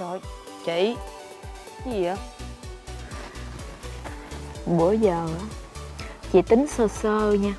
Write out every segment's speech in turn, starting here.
Trời, chị cái gì vậy? Bữa giờ chị tính sơ sơ nha.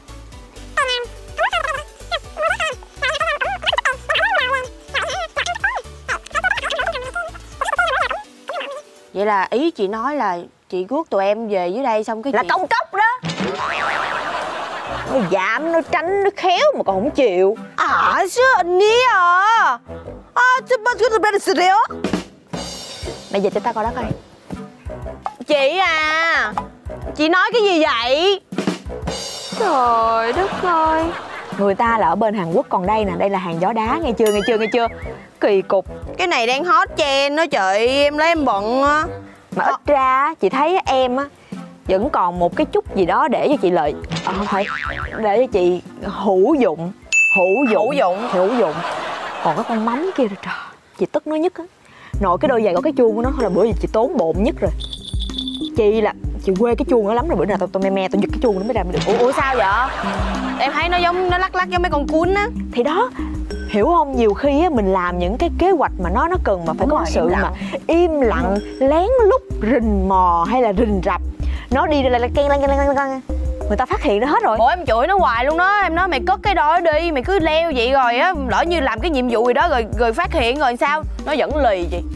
Vậy là ý chị nói là chị rước tụi em về dưới đây xong cái Là chị... công cốc đó. Nó dạm, nó tránh, nó khéo mà còn không chịu. chứ 언니야. 그것도 베르스래요? Mày dịch cho tao coi đó coi. Chị à, chị nói cái gì vậy? Trời đất ơi. Người ta là ở bên Hàn Quốc, còn đây nè, đây là hàng gió đá, nghe chưa, nghe chưa, nghe chưa. Kỳ cục. Cái này đang hot trend đó chị, em lấy em bận á. Mà ít ra chị thấy em á vẫn còn một cái chút gì đó để cho chị lợi. Không phải, để cho chị hữu dụng. Hữu dụng. Còn cái con mắm kia rồi trời, chị tức nó nhất á. Nội cái đôi giày có cái chuông của nó thôi là bữa giờ chị tốn bộn nhất rồi. Chị là chị quê cái chuông nó lắm rồi, bữa nào tôi me tôi giật cái chuông nó mới ra mới được. Ủa sao vậy? Em thấy nó giống, nó lắc lắc giống mấy con cún á. Thì đó, hiểu không, nhiều khi á mình làm những cái kế hoạch mà nó cần mà phải có sự mà im lặng, lén lút, rình mò hay là rình rập. Nó đi là keng người ta phát hiện ra hết rồi. Ủa em chửi nó hoài luôn đó, em nói mày cất cái đó đi, mày cứ leo vậy rồi á, lỡ như làm cái nhiệm vụ gì đó rồi phát hiện rồi sao? Nó vẫn lì chị.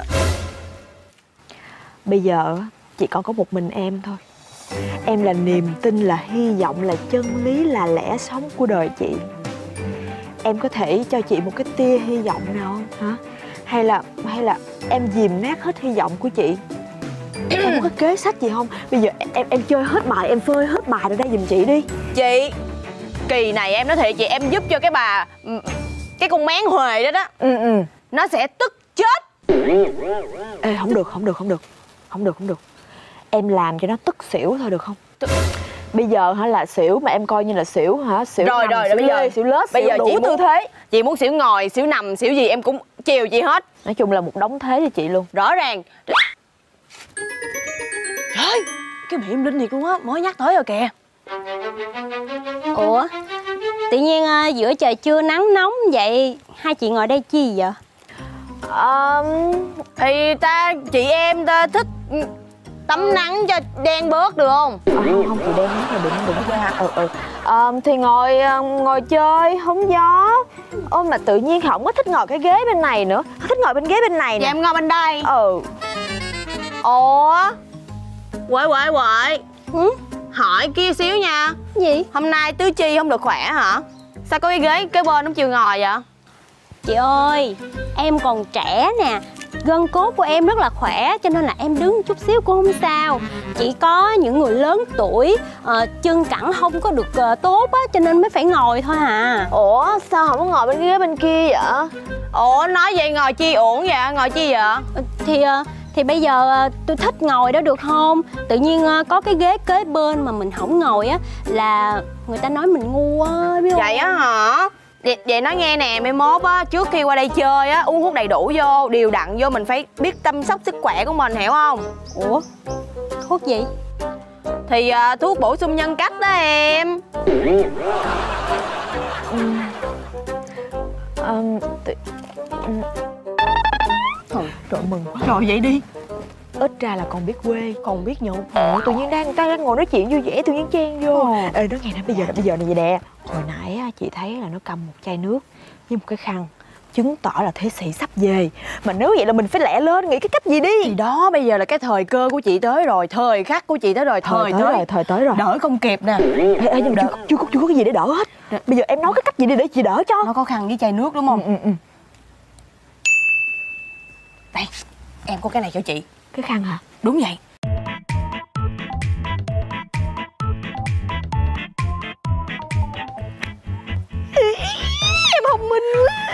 Bây giờ chỉ còn có một mình em thôi. Em là niềm tin, là hy vọng, là chân lý, là lẽ sống của đời chị. Em có thể cho chị một cái tia hy vọng nào không hả? Hay là em dìm nát hết hy vọng của chị? Không có cái kế sách gì không? Bây giờ em chơi hết bài, em phơi hết bài ra đây giùm chị đi. Chị, kỳ này em nói thiệt chị, em giúp cho cái bà, cái con mén Huệ đó đó. Nó sẽ tức chết. Ê, không được. Em làm cho nó tức xỉu thôi được không? Bây giờ hả là xỉu mà em coi như là xỉu hả? Xỉu rồi nằm, rồi xỉu bây giờ lê, xỉu lết, bây xỉu giờ đủ chị tư thế. Chị muốn xỉu ngồi, xỉu nằm, xỉu gì em cũng chiều chị hết. Nói chung là một đống thế cho chị luôn. Rõ ràng. Trời ơi, cái miệng em linh thiệt luôn á, mới nhắc tới rồi kìa. Ủa, tự nhiên giữa trời trưa nắng nóng vậy hai chị ngồi đây chi vậy? Thì chị em ta thích tắm nắng cho đen bớt được không? Không chị đen lắm rồi, đừng ra. Thì ngồi chơi hóng gió. Ôi mà tự nhiên không có thích ngồi cái ghế bên này nữa, thích ngồi bên ghế bên này nè. Dạ em ngồi bên đây. Ủa, Quậy. Hỏi kia xíu nha. gì? Hôm nay tứ chi không được khỏe hả? Sao có cái ghế kế bên không chịu ngồi vậy? Chị ơi, em còn trẻ nè, gân cốt của em rất là khỏe, cho nên là em đứng chút xíu cũng không sao. Chỉ có những người lớn tuổi, chân cẳng không có được tốt á, cho nên mới phải ngồi thôi à. Ủa sao không có ngồi bên ghế bên kia vậy? Ủa nói vậy ngồi chi uổng vậy? Ngồi chi vậy? Thì bây giờ tôi thích ngồi đó được không? Tự nhiên có cái ghế kế bên mà mình không ngồi á là người ta nói mình ngu á, biết không? Vậy á hả? Vậy nói nghe nè, mai mốt á, trước khi qua đây chơi á, uống thuốc đầy đủ vô, đều đặn vô, mình phải biết chăm sóc sức khỏe của mình, hiểu không? Ủa? Thuốc gì? Thì thuốc bổ sung nhân cách đó em. Trời mừng quá. Rồi vậy đi. Ít ra là còn biết quê, Còn biết nhậu. tự nhiên ta đang ngồi nói chuyện vui vẻ, tự nhiên chen vô. Ê nói nghe nè, bây giờ này vậy nè. Hồi nãy á, chị thấy là nó cầm một chai nước với một cái khăn, chứng tỏ là thế sĩ sắp về. Mà nếu vậy là mình phải lẹ lên, nghĩ cái cách gì đi. Thì đó, bây giờ là cái thời cơ của chị tới rồi, thời khắc của chị tới rồi, thời tới rồi. Đỡ không kịp nè. Ê, nhưng mà chưa có cái gì để đỡ hết. Bây giờ em nói cái cách gì đi để chị đỡ cho. Nó có khăn với chai nước đúng không? Đây, em có cái này cho chị. Cái khăn hả? Đúng vậy. Em thông minh quá.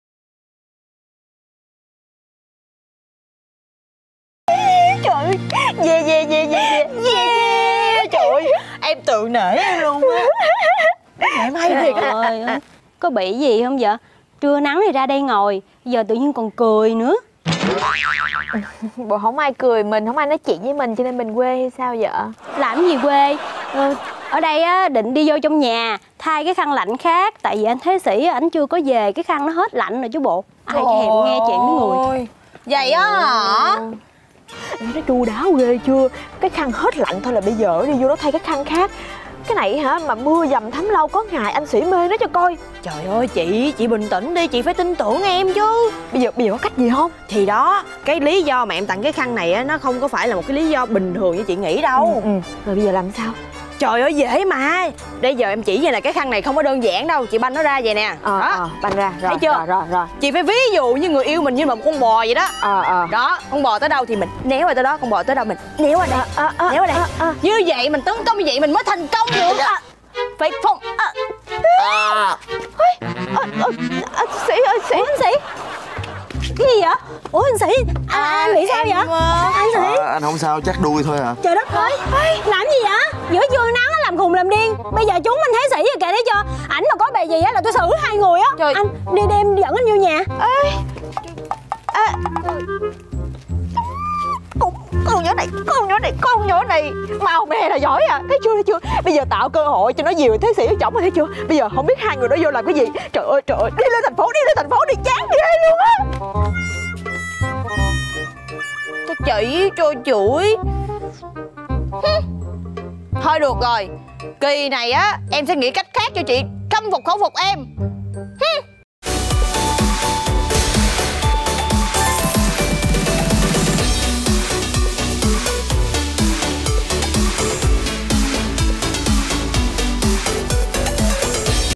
Trời ơi, Trời ơi, em tự nể em luôn á. Em hay thiệt á. Trời ơi, có bị gì không vậy? Trưa nắng thì ra đây ngồi, giờ tự nhiên còn cười nữa. Bộ không ai cười mình, không ai nói chuyện với mình cho nên mình quê hay sao vậy? Làm gì quê? Ở đây á, định đi vô trong nhà thay cái khăn lạnh khác. Tại vì anh Thế Sĩ ảnh chưa có về, cái khăn nó hết lạnh rồi chứ bộ. Ai thèm nghe chuyện mấy người. Vậy á hả? Nó chu đáo ghê chưa? Cái khăn hết lạnh thôi là bây giờ đi vô nó thay cái khăn khác. Cái này hả, mà mưa dầm thấm lâu có ngày anh Sĩ mê nó cho coi. Trời ơi chị bình tĩnh đi, chị phải tin tưởng em chứ. Bây giờ có cách gì không? Thì đó, cái lý do mà em tặng cái khăn này á, nó không có phải là một cái lý do bình thường như chị nghĩ đâu. Rồi bây giờ làm sao? Trời ơi dễ mà. Bây giờ em chỉ vậy là cái khăn này không có đơn giản đâu. Chị banh nó ra vậy nè. Banh ra, rồi, thấy chưa? Rồi. Chị phải ví dụ như người yêu mình như là một con bò vậy đó. Đó, con bò tới đâu thì mình néo qua tới đó, con bò tới đâu mình néo qua đây. Néo qua đây. Như vậy mình tấn công như vậy mình mới thành công được. Phải phong. Sĩ ơi, Sĩ. Ủa anh Sĩ? Cái gì vậy? Ủa anh Sĩ? Anh bị sao vậy? Anh Sĩ? Anh không sao, chắc đuôi thôi à. Trời đất ơi, làm gì vậy? Giữa trưa nắng làm khùng làm điên. Bây giờ chúng anh Thế Sĩ rồi kìa, thấy chưa? Ảnh mà có bề gì á là tôi xử hai người á. Trời. Anh đi đem dẫn anh vô nhà. Con nhỏ này màu mè là giỏi à. Thấy chưa? Bây giờ tạo cơ hội cho nó dìu Thế Sĩ ở chồng, thấy chưa? Bây giờ không biết hai người đó vô làm cái gì. Trời ơi, đi lên thành phố đi chán ghê luôn á. Chị cho chửi. Thôi được rồi, kỳ này á em sẽ nghĩ cách khác cho chị khâm phục khẩu phục em.